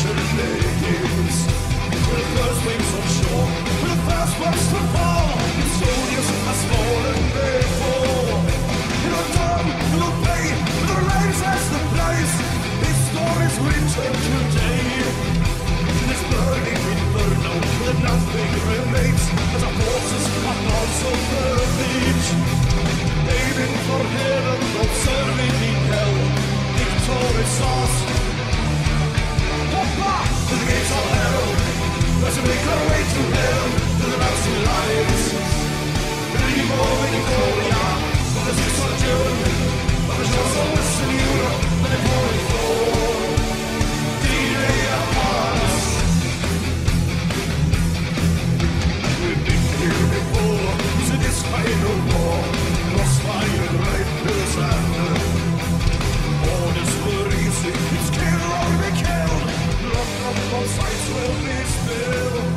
destruction begins. With the first wings on shore, with the first ones to fall, the soldiers has fallen before. In a dawn, in a bay, with the rains as the place, this story's written today. In this burning inferno, where nothing remains, as our corpses are also the beach. Aiming for heaven, not serving in hell, victorious us. To the gates of hell, let's make our way to hell, to the mountain lights. Dream of Victoria, for the 6th of June, but the shores of Western Europe, and the pouring fall. D-Day upon us. We've been here before, to this final war, crossfire right through the sand. Orders were easy, it's kill or be killed. Blood from both sides will be spilled.